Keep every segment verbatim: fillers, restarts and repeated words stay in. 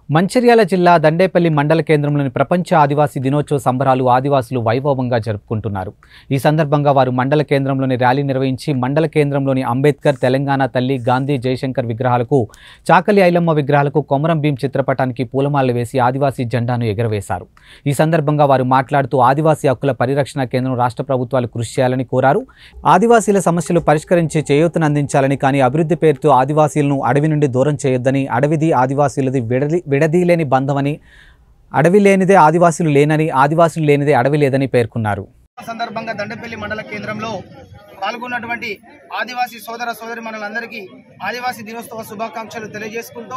మంచిర్యాల జిల్లా దండేపల్లి మండల కేంద్రంలోని ప్రపంచ ఆదివాసీ దినోత్సవ సంబరాలు ఆదివాసులు వైభవంగా జరుపుకుంటున్నారు. ఈ సందర్భంగా వారు మండల కేంద్రంలోని ర్యాలీ నిర్వహించి మండల కేంద్రంలోని అంబేద్కర్, తెలంగాణ తల్లి, గాంధీ, జయశంకర్ విగ్రహాలకు, చాకలి ఐలమ్మ విగ్రహాలకు, కొమరం భీం చిత్రపటానికి పూలమాలలు వేసి ఆదివాసీ జెండాను ఎగురవేశారు. ఈ సందర్భంగా వారు మాట్లాడుతూ ఆదివాసీ హక్కుల పరిరక్షణ కేంద్రం రాష్ట్ర ప్రభుత్వాలు కృషి చేయాలని కోరారు. ఆదివాసీల సమస్యలు పరిష్కరించి చేయూతను అందించాలని, కానీ అభివృద్ధి పేరుతో ఆదివాసీలను అడవి నుండి దూరం చేయొద్దని, అడవిది ఆదివాసీలది విడది విడదీలేని బంధమని, అడవి లేనిదే ఆదివాసులు లేనని, ఆదివాసులు లేనిదే అడవి లేదని పేర్కొన్నారు. సందర్భంగా దండేపల్లి మండల కేంద్రంలో పాల్గొన్నటువంటి ఆదివాసీ సోదర సోదరి మనందరికీ ఆదివాసీ దినోత్సవ శుభాకాంక్షలు తెలియజేసుకుంటూ,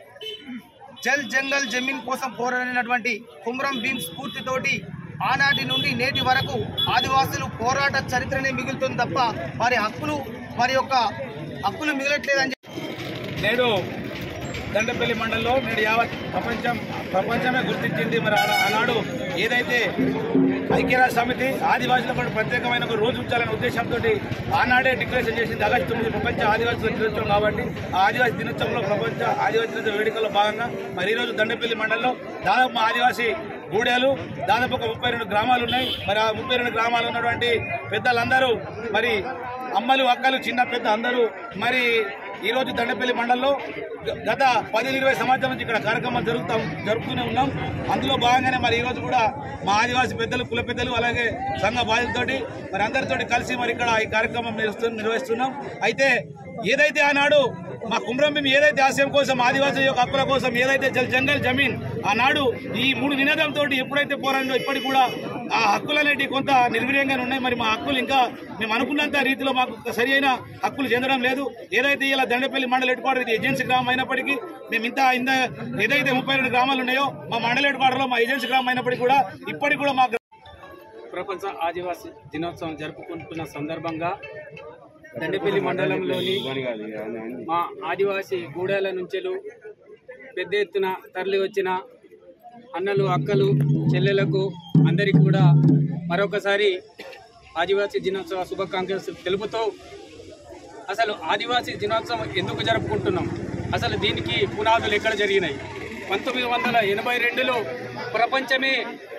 జల్ జంగల్ జమీన్ కోసం పోరాడినటువంటి కొమరం భీం స్ఫూర్తితోటి ఆనాటి నుండి నేటి వరకు ఆదివాసులు పోరాట చరిత్రనే మిగులుతుంది తప్ప వారి హక్కులు వారి యొక్క హక్కులు మిగలట్లేదని నేడు దండపల్లి మండలంలో నేడు యావత్ ప్రపంచం ప్రపంచమే గుర్తించింది. మరి ఆనాడు ఏదైతే ఐక్యరాజ్య సమితి ఆదివాసుల పట్ల ప్రత్యేకమైన ఒక రోజు ఉంచాలనే ఉద్దేశంతో ఆనాడే డిక్లరేషన్ చేసింది. ఆగస్టు తొమ్మిది ప్రపంచ ఆదివాసుల దినోత్సవం కాబట్టి ఆ ఆదివాసీ దినోత్సవంలో ప్రపంచ ఆదివాసీ దినోత్సవ వేడుకల్లో భాగంగా మరి ఈరోజు దండపల్లి మండలంలో దాదాపు మా ఆదివాసీ గూడెలు దాదాపు ఒక ముప్పై రెండు గ్రామాలు ఉన్నాయి. మరి ఆ ముప్పై రెండు గ్రామాలు ఉన్నటువంటి పెద్దలందరూ, మరి అమ్మలు, అక్కలు, చిన్న పెద్ద అందరూ మరి ఈరోజు దండపల్లి మండలంలో గత పది ఇరవై సంవత్సరాల నుంచి ఇక్కడ కార్యక్రమాలు జరుగుతాం జరుపుతూనే ఉన్నాం. అందులో భాగంగానే మరి ఈరోజు కూడా మా ఆదివాసీ పెద్దలు, కుల పెద్దలు, అలాగే సంఘ బాధ్యులతోటి మరి అందరితోటి కలిసి మరి ఇక్కడ ఈ కార్యక్రమం నిర్వహిస్తున్నాం. అయితే ఏదైతే ఆనాడు మా కొమరం భీం ఏదైతే ఆశయం కోసం, ఆదివాసీ యొక్క హక్కుల కోసం ఏదైతే జల్ జంగల్ జమీన్ ఆనాడు ఈ మూడు నినాదంతో ఎప్పుడైతే పోరాడో ఇప్పటికి కూడా ఆ హక్కులు అనేవి కొంత నిర్వీర్యంగానే ఉన్నాయి. మరి మా హక్కులు ఇంకా మేము అనుకున్నంత రీతిలో మాకు సరి అయిన హక్కులు చెందడం లేదు. ఏదైతే ఇలా దండపల్లి మండల హెడ్ క్వార్టర్ ఇది ఏజెన్సీ గ్రామం అయినప్పటికీ మేము ఇంత ఇంత ఏదైతే ముప్పై రెండు గ్రామాలు ఉన్నాయో మా మండల హెడ్ క్వార్టర్లో మా ఏజెన్సీ గ్రామం అయినప్పటికీ కూడా ఇప్పటికి కూడా మా ప్రపంచ ఆదివాసీ దినోత్సవం జరుపుకుంటున్న సందర్భంగా దండపల్లి మండలంలోని మా ఆదివాసీ గూడెల నుంచెలు పెద్ద ఎత్తున తరలి వచ్చిన అన్నలు, అక్కలు, చెల్లెలకు అందరికీ కూడా మరొకసారి ఆదివాసీ దినోత్సవ శుభాకాంక్షలు తెలుపుతూ, అసలు ఆదివాసీ దినోత్సవం ఎందుకు జరుపుకుంటున్నాం, అసలు దీనికి పునాదులు ఎక్కడ జరిగినాయి? పంతొమ్మిది వందల ఎనభై రెండులో ప్రపంచమే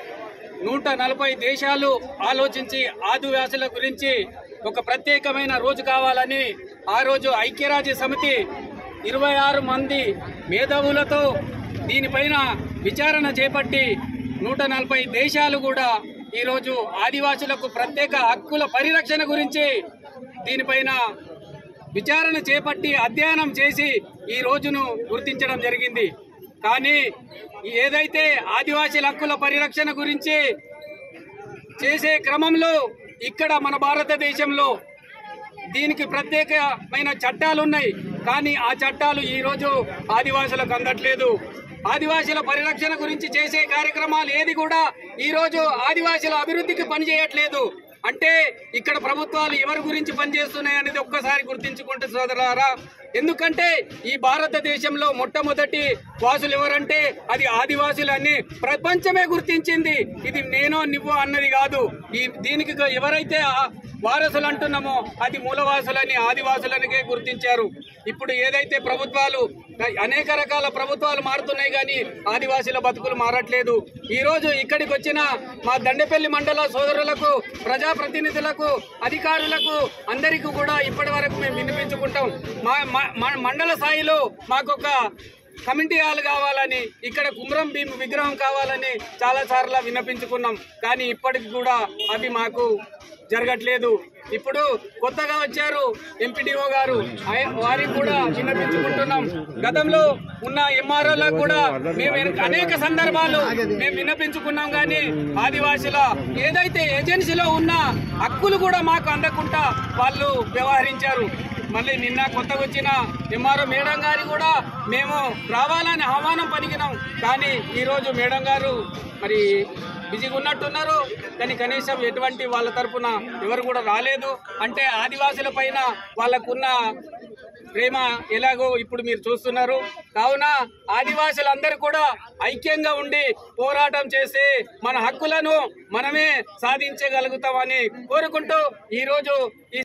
నూట నలభై దేశాలు ఆలోచించి ఆదివాసుల గురించి ఒక ప్రత్యేకమైన రోజు కావాలని ఆ రోజు ఐక్యరాజ్య సమితి ఇరవై ఆరు మంది మేధావులతో దీనిపైన విచారణ చేపట్టి నూట నలభై దేశాలు కూడా ఈరోజు ఆదివాసులకు ప్రత్యేక హక్కుల పరిరక్షణ గురించి దీనిపైన విచారణ చేపట్టి అధ్యయనం చేసి ఈ రోజును గుర్తించడం జరిగింది. కానీ ఏదైతే ఆదివాసీల హక్కుల పరిరక్షణ గురించి చేసే క్రమంలో ఇక్కడ మన భారతదేశంలో దీనికి ప్రత్యేకమైన చట్టాలు ఉన్నాయి. కానీ ఆ చట్టాలు ఈరోజు ఆదివాసులకు అందట్లేదు. ఆదివాసీల పరిరక్షణ గురించి చేసే కార్యక్రమాలు ఏది కూడా ఈరోజు ఆదివాసీల అభివృద్ధికి పనిచేయట్లేదు. అంటే ఇక్కడ ప్రభుత్వాలు ఎవరి గురించి పనిచేస్తున్నాయి అనేది ఒక్కసారి గుర్తించుకుంటే సోదరులారా, ఎందుకంటే ఈ భారతదేశంలో మొట్టమొదటి వాసులు ఎవరంటే అది ఆదివాసులని ప్రపంచమే గుర్తించింది. ఇది నేనో నువ్వో అన్నది కాదు. ఈ దీనికి ఎవరైతే వారసులు అంటున్నామో అది మూలవాసులని, ఆదివాసులనికే గుర్తించారు. ఇప్పుడు ఏదైతే ప్రభుత్వాలు అనేక రకాల ప్రభుత్వాలు మారుతున్నాయి కానీ ఆదివాసీల బతుకులు మారట్లేదు. ఈరోజు ఇక్కడికి వచ్చిన మా దండపల్లి మండల సోదరులకు, ప్రజాప్రతినిధులకు, అధికారులకు అందరికీ కూడా ఇప్పటి వరకు మేము వినిపించుకుంటాం. మా మండల స్థాయిలో మాకొక కమిటీ హాల్ కావాలని, ఇక్కడ కొమరం భీం విగ్రహం కావాలని చాలా సార్లు విన్నపించుకున్నాం. కానీ ఇప్పటికి కూడా అవి మాకు జరగట్లేదు. ఇప్పుడు కొత్తగా వచ్చారు ఎంపీడీఓ గారు, వారికి కూడా విన్నపించుకుంటున్నాం. గతంలో ఉన్న ఎంఆర్ఓలకు కూడా మేము అనేక సందర్భాలు మేము విన్నపించుకున్నాం. కానీ ఆదివాసుల ఏదైతే ఏజెన్సీలో ఉన్న హక్కులు కూడా మాకు అందకుండా వాళ్ళు వ్యవహరించారు. మళ్ళీ నిన్న కొత్తగా వచ్చిన ఎంఆర్ఓ మేడం గారి కూడా మేము రావాలని ఆహ్వానం పలికినాం. కానీ ఈరోజు మేడం గారు మరి బిజీగా ఉన్నట్టున్నారు. కానీ కనీసం ఎటువంటి వాళ్ళ తరఫున ఎవరు కూడా రాలేదు. అంటే ఆదివాసుల పైన వాళ్ళకున్న ప్రేమ ఎలాగో ఇప్పుడు మీరు చూస్తున్నారు. కావున ఆదివాసులందరూ కూడా ఐక్యంగా ఉండి పోరాటం చేసి మన హక్కులను మనమే సాధించగలుగుతామని కోరుకుంటూ ఈరోజు ఈ